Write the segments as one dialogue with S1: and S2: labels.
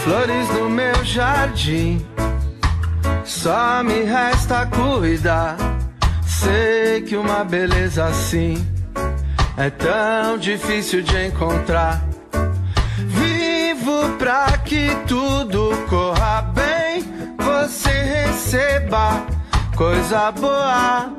S1: flores no meu jardim, só me resta cuidar. Sei que uma beleza assim é tão difícil de encontrar. Vivo pra que tudo corra bem, você receba coisa boa,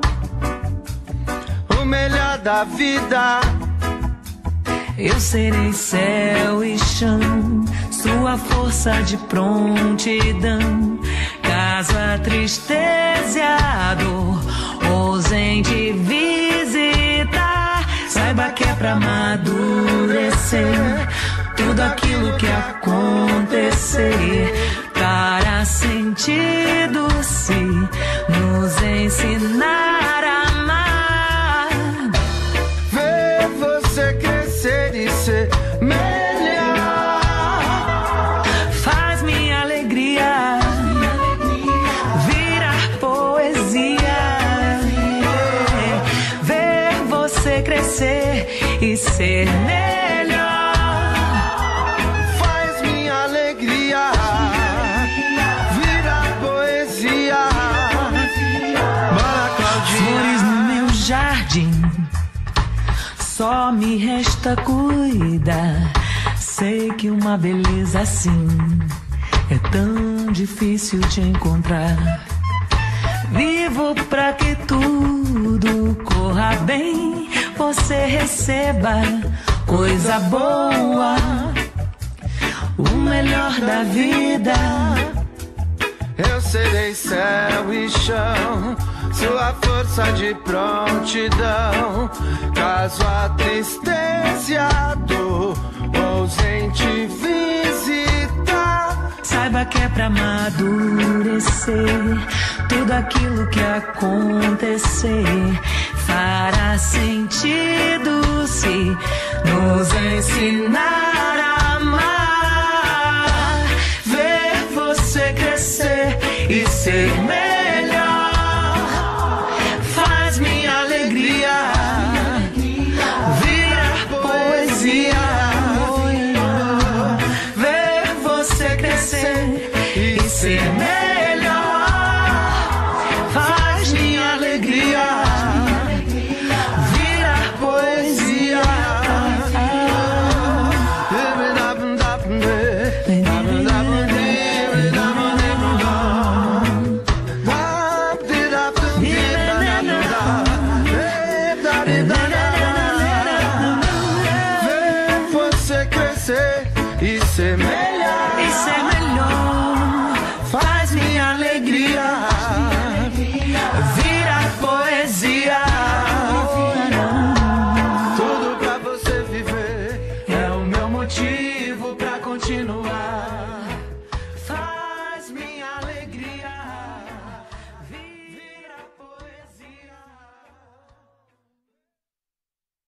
S1: o melhor da vida.
S2: Eu serei céu e chão, sua força de prontidão. Caso a tristeza e a dor ousem te visitar, saiba que é pra amadurecer tudo aquilo que acontecer, para sentido se nos ensinar a amar.
S1: Ver você crescer e ser melhor
S2: faz minha alegria virar poesia. Ver você crescer e ser melhor
S1: faz minha alegria virar poesia. Bora, Claudinha.
S2: Flores no meu jardim, só me resta cuidar. Sei que uma beleza assim é tão difícil de encontrar. Vivo pra que tudo corra bem, você receba coisa boa, o melhor da vida.
S1: Eu serei céu e chão, sua força de prontidão. Caso a tristeza e a dor ousem te visitar,
S2: saiba que é pra amadurecer tudo aquilo que acontecer, fará sentido se nos ensinar a amar. Ver você crescer e ser melhor faz minha alegria virar poesia. Ver você crescer e ser melhor faz minha alegria virar poesia.
S1: ver você crescer e ser melhor,
S2: E ser melhor
S1: faz minha alegria
S2: virar poesia.
S1: tudo pra você viver.
S2: É o meu motivo pra continuar.